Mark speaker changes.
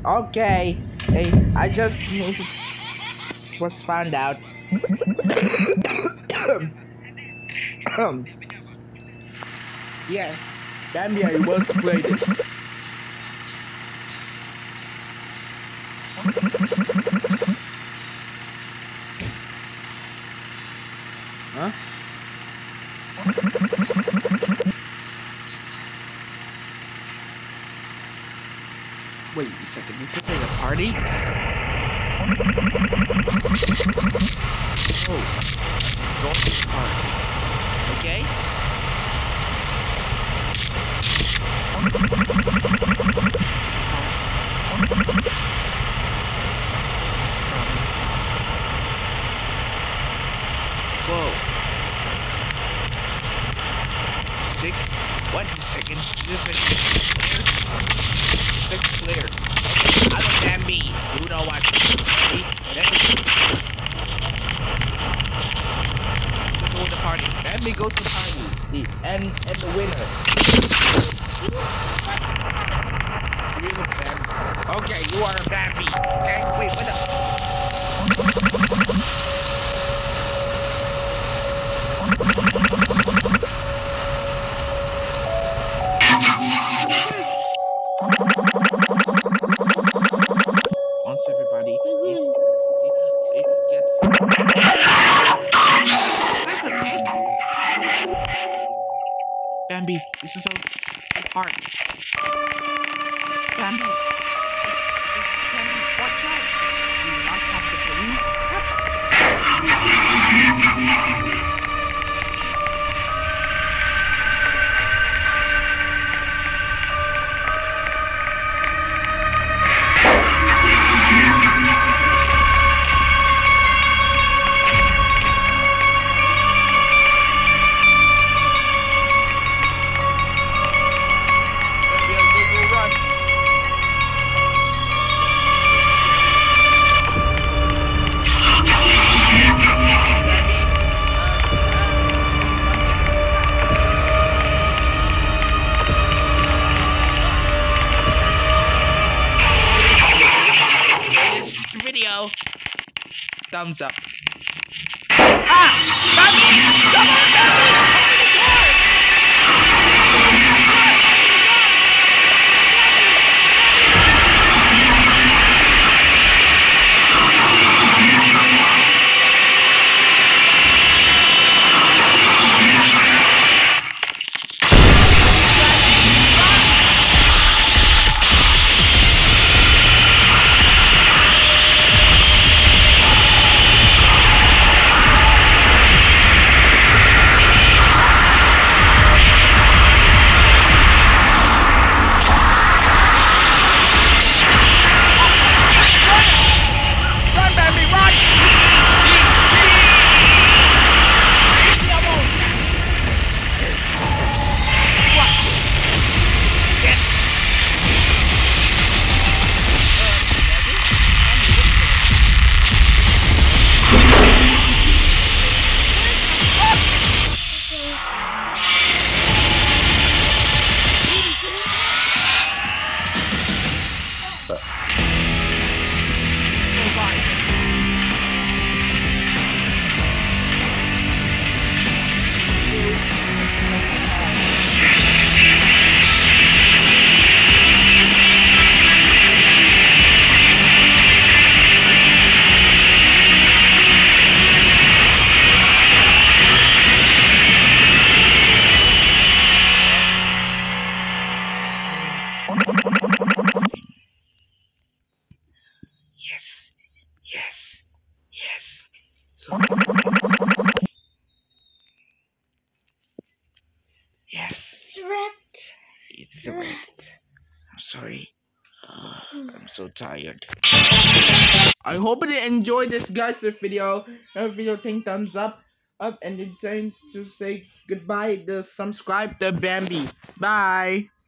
Speaker 1: Okay. Hey, I just was found out. Yes, Bambi, I want to play this. Huh? Wait a second, is this like a party? Oh, go to the party. Okay? Whoa. 6? What? A second. This is clear. 6 clear. Okay, I'm a Bambi. You know what? Go to the party. Bambi goes to the party. And the winner. You're a Bambi. Okay, you are a Bambi. Okay, wait, what the? Once everybody it gets that's okay. Bambi, this is so hard. Bambi, watch out! Do you not have the balloon? Video. Thumbs up. Ah! Bambi! Come on, Bambi! Yes, yes, yes. Yes.
Speaker 2: It's a rat.
Speaker 1: It's a rat. I'm sorry. I'm so tired. I hope you enjoyed this, guys. The video. Think thumbs up, and it's time to say goodbye. The subscribe the Bambi. Bye.